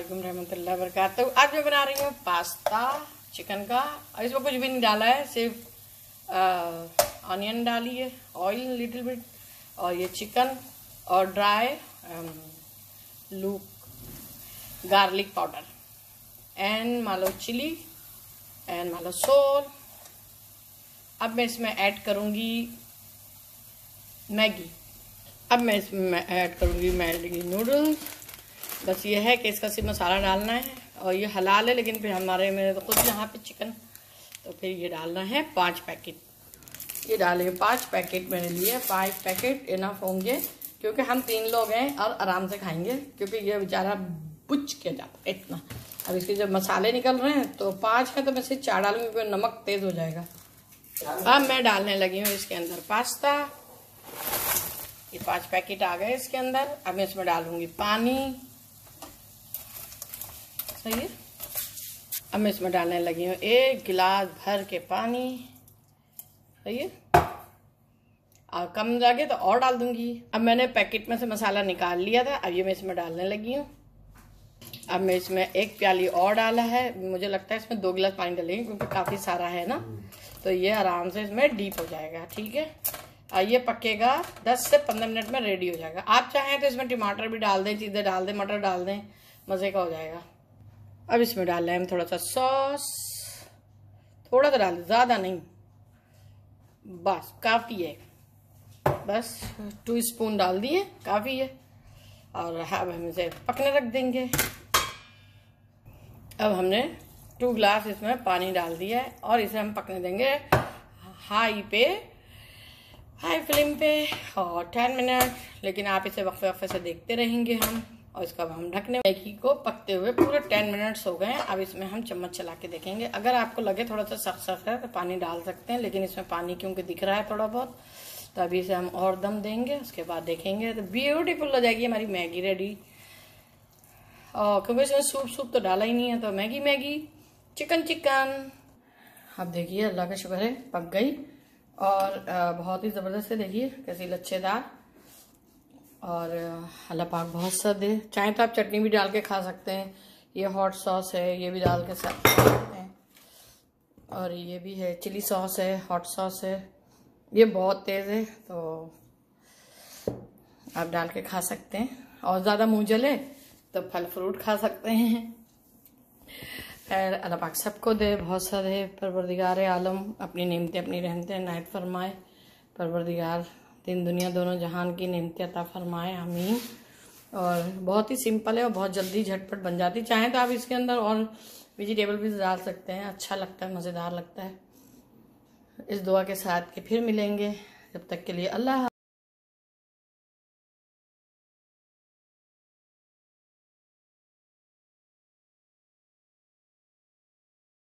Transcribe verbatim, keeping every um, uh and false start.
वालेकुम रहमतुल्लाहि व बरकातहू। आज मैं बना रही हूँ पास्ता चिकन का, और इसमें कुछ भी नहीं डाला है, सिर्फ ऑनियन डाली है, ऑयल लिटिल बिट, और ये चिकन और dry look garlic powder and मालो चिली एंड मालो सोल। अब मैं इसमें ऐड करूँगी मैगी। अब मैं इसमें ऐड करूँगी मैगी नूडल्स। बस ये है कि इसका सिर्फ मसाला डालना है, और ये हलाल है, लेकिन फिर हमारे मेरे तो खुद यहाँ पे चिकन, तो फिर ये डालना है पाँच पैकेट। ये डालेंगे पाँच पैकेट मेरे लिए, फाइव पैकेट इनफ होंगे, क्योंकि हम तीन लोग हैं और आराम से खाएंगे, क्योंकि ये बेचारा बुझ के जाता है इतना। अब इसके जब मसाले निकल रहे हैं तो पाँच है, तो मैं सिर्फ चार डालूंगी क्योंकि नमक तेज हो जाएगा। अब मैं डालने लगी हूँ इसके अंदर पास्ता। ये पांच पैकेट आ गए इसके अंदर। अब मैं इसमें डालूंगी पानी, सही है। अब मैं इसमें डालने लगी हूँ एक गिलास भर के पानी, सही है, और कम लगे तो और डाल दूंगी। अब मैंने पैकेट में से मसाला निकाल लिया था, अब ये मैं इसमें डालने लगी हूँ। अब मैं इसमें एक प्याली और डाला है, मुझे लगता है इसमें दो गिलास पानी डालेंगे, क्योंकि काफ़ी सारा है ना, तो ये आराम से इसमें डीप हो जाएगा, ठीक है। और ये पकेगा दस से पंद्रह मिनट में रेडी हो जाएगा। आप चाहें तो इसमें टमाटर भी डाल दें, चीज़ें डाल दें, मटर डाल दें, मज़े का हो जाएगा। अब इसमें डाल रहे हैं हम थोड़ा सा सॉस, थोड़ा सा डाल दें, ज़्यादा नहीं, बस काफ़ी है, बस टू स्पून डाल दिए, काफ़ी है। और अब हम इसे पकने रख देंगे। अब हमने टू ग्लास इसमें पानी डाल दिया है, और इसे हम पकने देंगे हाई पे, हाई फ्लेम पे, और टेन मिनट। लेकिन आप इसे वक्फे वक्फे से देखते रहेंगे हम, और इसका अब हम ढकने, मैगी को पकते हुए पूरे टेन मिनट्स हो गए। अब इसमें हम चम्मच चला के देखेंगे। अगर आपको लगे थोड़ा सा सख्त सख्त है तो पानी डाल सकते हैं, लेकिन इसमें पानी क्योंकि दिख रहा है थोड़ा बहुत, तो अभी इसे हम और दम देंगे, उसके बाद देखेंगे तो ब्यूटीफुल हो जाएगी हमारी मैगी रेडी। और क्योंकि इसमें सूप सूप तो डाला ही नहीं है, तो मैगी मैगी चिकन चिकन। अब देखिए अल्लाह का शुक्र है पक गई, और बहुत ही ज़बरदस्त है, देखिए कैसी लच्छेदार, और अल्लाह पाक बहुत सद है। चाहे तो आप चटनी भी डाल के खा सकते हैं, ये हॉट सॉस है, ये भी डाल के खा सकते हैं, और ये भी है चिली सॉस है, हॉट सॉस है, ये बहुत तेज़ है, तो आप डाल के खा सकते हैं। और ज़्यादा मुँह जले तो फल फ्रूट खा सकते हैं। खैर अल्लाह पाक सबको दे, बहुत सा दे। परवरदिगार आलम अपनी नेमतें अपनी रहमतें नायत फरमाए। परवरदिगार दिन दुनिया दोनों जहान की नेमतें अता फरमाए, आमीन। और बहुत ही सिंपल है और बहुत जल्दी झटपट बन जाती। चाहें तो आप इसके अंदर और वेजिटेबल भी डाल सकते हैं, अच्छा लगता है, मज़ेदार लगता है। इस दुआ के साथ के फिर मिलेंगे, जब तक के लिए अल्लाह।